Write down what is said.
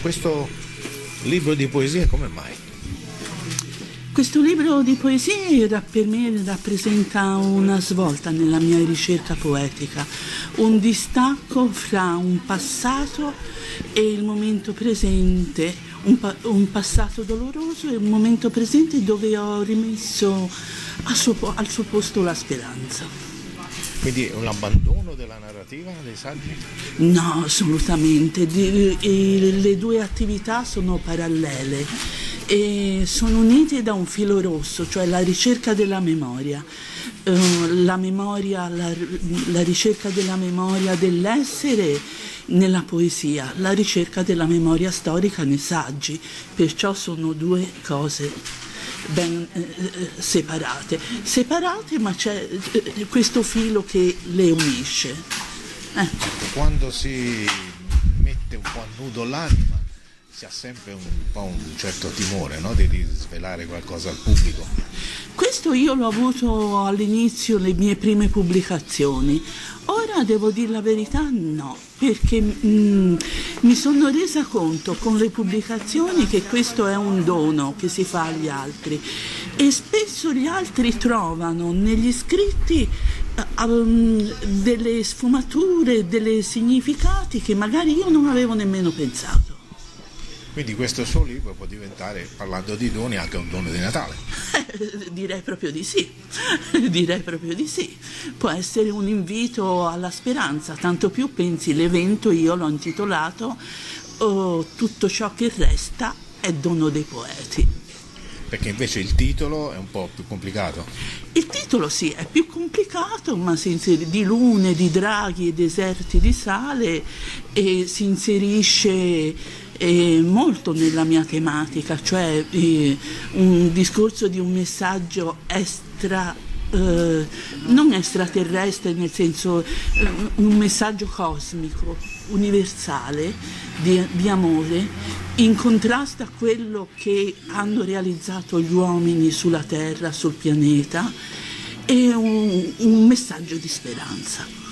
questo libro di poesie come mai? Questo libro di poesie per me rappresenta una svolta nella mia ricerca poetica, un distacco fra un passato e il momento presente, un passato doloroso e un momento presente dove ho rimesso al suo posto la speranza. Quindi è un abbandono della narrativa, dei saggi? No, assolutamente. Le due attività sono parallele e sono unite da un filo rosso, cioè la ricerca della memoria. La ricerca della memoria dell'essere nella poesia, la ricerca della memoria storica nei saggi, perciò sono due cose ben separate, ma c'è questo filo che le unisce. Quando si mette un po' a nudo l'anima si ha sempre un po' un certo timore, no? Di svelare qualcosa al pubblico. Questo io l'ho avuto all'inizio, le mie prime pubblicazioni. Ora devo dire la verità, no, perché mi sono resa conto con le pubblicazioni che questo è un dono che si fa agli altri e spesso gli altri trovano negli scritti delle sfumature, dei significati che magari io non avevo nemmeno pensato. Quindi questo suo libro può diventare, parlando di doni, anche un dono di Natale. Direi proprio di sì, può essere un invito alla speranza, tanto più pensi l'evento, io l'ho intitolato Tutto ciò che resta è dono dei poeti. Perché invece il titolo è un po' più complicato. Il titolo sì, è più complicato, ma si inserisce di lune, di draghi e deserti di sale e si inserisce molto nella mia tematica, cioè un discorso di un messaggio non extraterrestre, nel senso un messaggio cosmico, universale, di amore, in contrasto a quello che hanno realizzato gli uomini sulla Terra, sul pianeta, e un messaggio di speranza.